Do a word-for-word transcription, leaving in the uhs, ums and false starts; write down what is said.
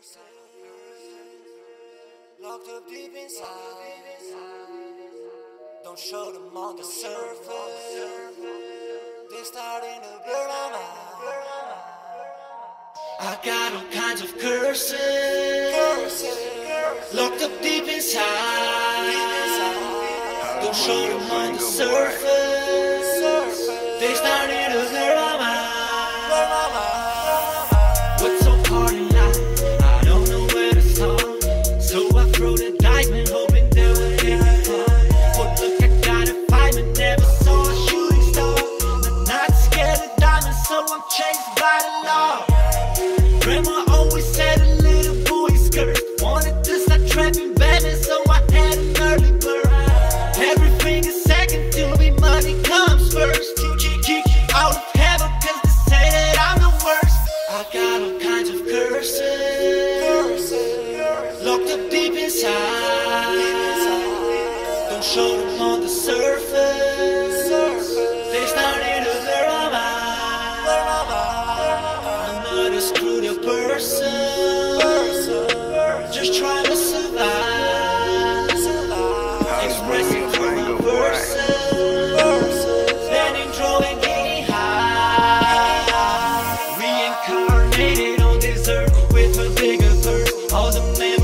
Locked up deep inside. Don't show them on the surface. They're starting to blur my mind. I got all kinds of curses, locked up deep inside. Don't show them on the surface. They starting to blur my mind. What's so hard in life? I don't know where to start. So I throw the diamond, hoping they will make me fall. But look, I got a fireman, never saw a shooting star. I'm not scared of diamonds, so I'm chased by the law. Grandma always said a little boy is cursed. Wanted to start trapping Batman, so I had an early bird. Everything is second to me, money comes first. Kick out of heaven, cause they say that I'm the worst. I got all kinds of curses, locked up deep inside. Don't show them on the surface. They started to blur my mind. I'm not a screwed up person, just trying to survive. Expressing through my verses, standing, drawing, getting high. Reincarnated on this earth with a bigger birth. All the memories